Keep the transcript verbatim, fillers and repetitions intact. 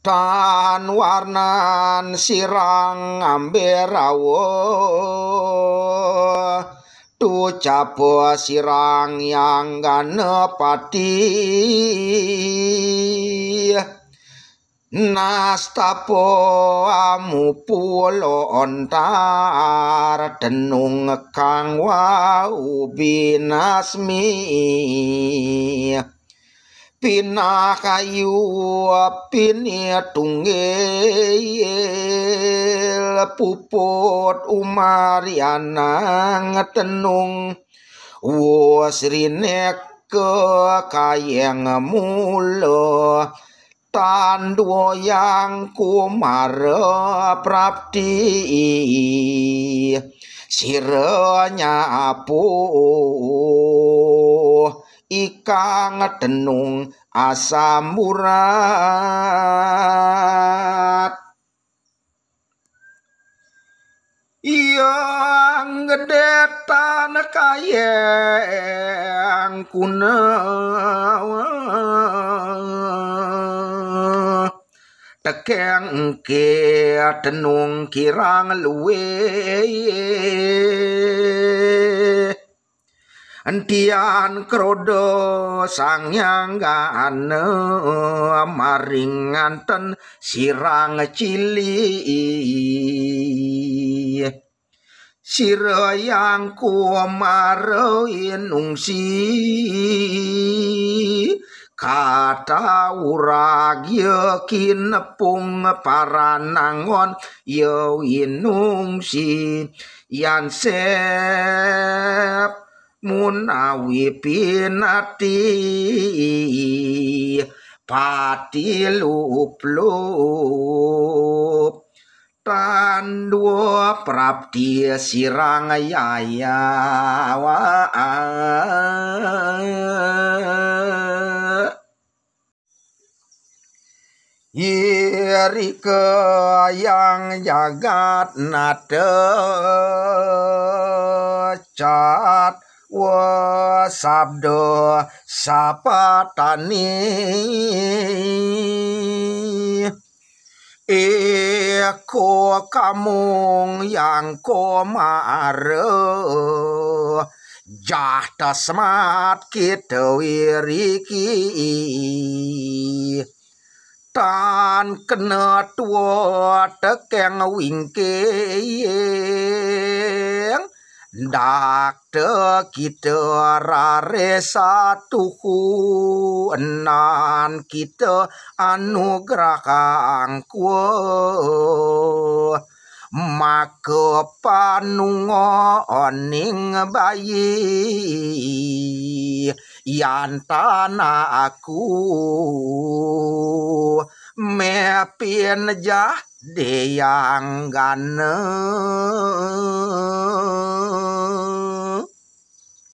tan warnan sirang amberawo tu capo sirang yang ganepati nastapo amu pulo ontar tenung kang wau binasmi pinakayu pinia tunggel puput umariana ngetenung wasrinek ke kayang mulo tanduo yang kumara prapti siranya apu ikang tenung asam urat yang gede tanah kayang kuna tekeng ke tenung kirang luwe antian krodo sang yang gane maringanten sirang cili sira yang kumaro inungsi kata urag yakin pung paranangon yo inungsi yan sep munawi pinati pati lup lup tandua prapti sirang yaya wa iri ke yang jagat nate cat wa sabdo sapatani eko kamung yang komare jahta semat kita wiriki tan kena tua tekeng wingkeng dak te kita rare satuku enan kita anugerah angkuo maka panungo oning bayi yan tanah aku mepin jah deyang gane